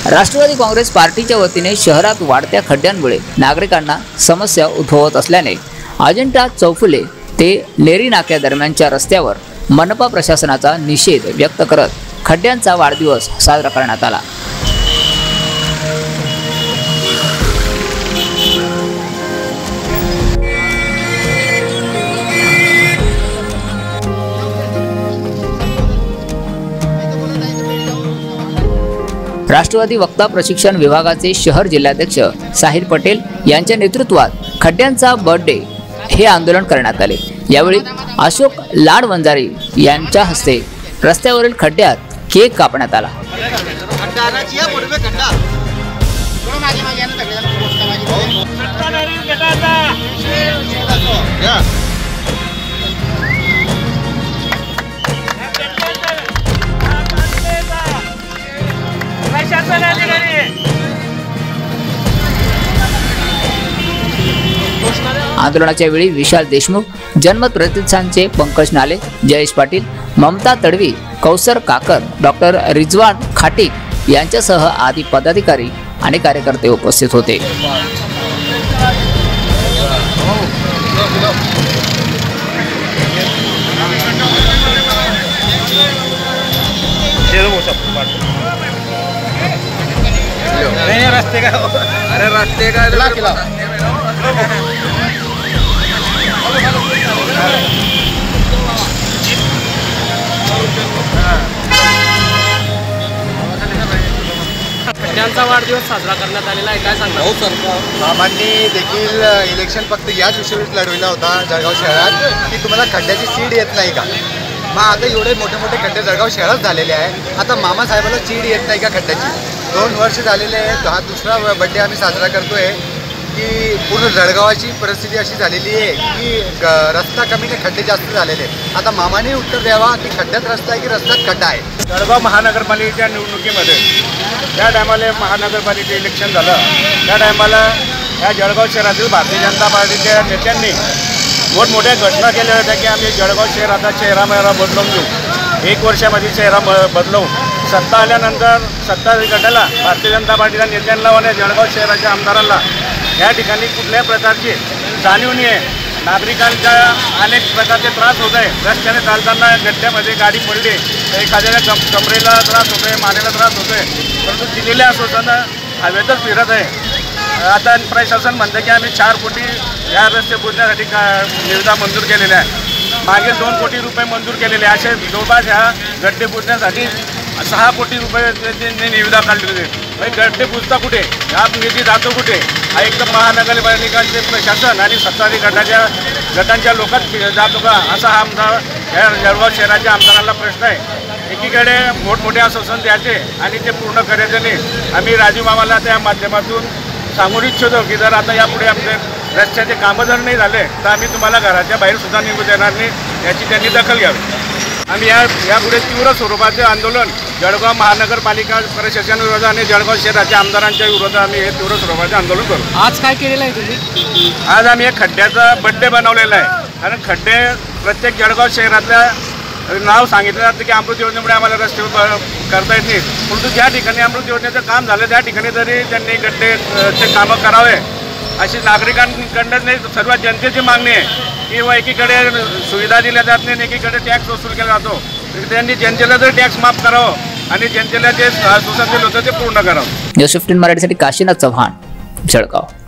राष्ट्रवादी काँग्रेस पार्टीच्या वतीने शहरात वाढत्या खड्ड्यांमुळे नागरिकांना समस्या उद्भवत असल्याने अजिंठा चौफुले ते लेरी नाक्या दरम्यानच्या रस्त्यावर मनपा प्रशासनाचा निषेध व्यक्त करत खड्ड्यांचा वाढदिवस साजरा करण्यात आला। राष्ट्रवादी वक्ता प्रशिक्षण विभागाचे शहर जिल्हाध्यक्ष साहिर पटेल यांच्या नेतृत्वात खड्ड्यांचा बर्थडे हे आंदोलन करण्यात आले। यावेळी अशोक लाडवंजारी यांच्या हस्ते रस्त्यावरील खड्ड्यात केक कापण्यात आला। आंदोलनाच्या वेळी विशाल देशमुख, जनमत प्रतिनिधींचे पंकज नाले, जयेश पाटील, ममता तडवी, कौसर काकर, डॉक्टर रिजवान खाटीक यांच्यासह आदी पदाधिकारी आणि कार्यकर्ते उपस्थित होते। खड्ड्यांचा वाढदिवस साजरा करण्यात आलेला आहे, काय सांगणार? हो सर, मामांनी देखील इलेक्शन फक्त याच विषयावर लढविला होता जळगाव शहरात की तुम्हाला खड्ड्याची सीड येत नाही का। मग आता एवढे मोठे मोठे खड्डे जळगाव शहरात झालेले आहे, आता मामासाहेबाला सीड येत नाही का खड्ड्याची? 2 वर्ष झालेले आहेत, हा दुसरा बड्डे आम्ही साजरा करतोय की पूर्ण जळगावाची परिस्थिती अशी झालेली आहे की रस्ता कमी नाही, खड्डे जास्त झालेले आहेत। आता मामाने उत्तर द्यावा की खड्ड्यात रस्ता आहे की रस्त्यात खड्डा आहे। जळगाव महानगरपालिकेच्या निवडणुकीमध्ये त्या टायमाला महानगरपालिकेचं इलेक्शन झालं, त्या टायमाला या जळगाव शहरातील भारतीय जनता पार्टीच्या नेत्यांनी मोठमोठ्या घटना केल्या होत्या की आम्ही जळगाव शहर आता चेहरा बदलवून घेऊ, 1 वर्षामध्ये चेहरा बदलवू। सत्ता आल्यानंतर सत्ता गटाला भारतीय जनता पार्टीच्या नेत्यांना आणि जळगाव शहराच्या आमदारांना या ठिकाणी कुठल्याही प्रकारची जाणीव नाही आहे। नागरिकांच्या अनेक प्रकारचे त्रास होत आहे, रस्त्याने चालताना गड्ड्यामध्ये गाडी पडली तर एखाद्याला कमरेला त्रास होतो आहे, मानेला त्रास होतो आहे, परंतु दिलेल्या आश्वासन हवेतच फिरत आहे। आता प्रशासन म्हणतं की आम्ही 4 कोटी या रस्ते बुजण्यासाठी निविदा मंजूर केलेल्या आहे, मागे 2 कोटी रुपये मंजूर केलेले, असे जवळपास ह्या गड्डे बुजण्यासाठी 6 कोटी रुपये निविदा काढली होती। गड्डे बुजता कुठे, हा निधी जातो कुठे? हा एकदम महानगरपालिकांचे प्रशासन आणि सत्ताधारी गटांच्या लोकात जातो का, असा हा आमदार या जळगाव शहराच्या आमदारांना प्रश्न आहे। एकीकडे मोठमोठे आश्वासन द्यायचे आणि ते पूर्ण करायचे नाही। आम्ही राजू मामाला त्या माध्यमातून सांगू इच्छितो की जर आता यापुढे आमचे रस्त्याचे कामं जर नाही झाले तर आम्ही तुम्हाला घराच्या बाहेर सुद्धा निघू देणार नाही, याची त्यांनी दखल घ्यावी। आम्ही यापुढे तीव्र स्वरूपाचे आंदोलन जळगाव महानगरपालिका प्रशासनाविरोधात आणि जळगाव शहराच्या आमदारांच्या विरोधात आम्ही हे तीव्र स्वरूपाचे आंदोलन करू। आज काय केलेलं आहे तुम्ही? आज आम्ही एक खड्ड्याचा बड्डे बनवलेला आहे, कारण खड्डे प्रत्येक जळगाव शहरातल्या नाव सांगितलं जातं की अमृत योजनेमुळे आम्हाला रस्ते करता येत नाही, परंतु ज्या ठिकाणी अमृत योजनेचं काम झालं त्या ठिकाणी तरी त्यांनी गड्डेचे कामं करावे अशी नागरिकांकडून नाही सर्व जनतेची मागणी आहे। किंवा एकीकडे सुविधा दिल्या जात नाही, एकीकडे टॅक्स वसूल केला जातो, त्यांनी जनतेला जर टॅक्स माफ करावं आणि जनतेला जे सुसंधी होतं ते पूर्ण करावं। न्यूज 15 मराठीसाठी काशीनाथ चव्हाण, जळगाव।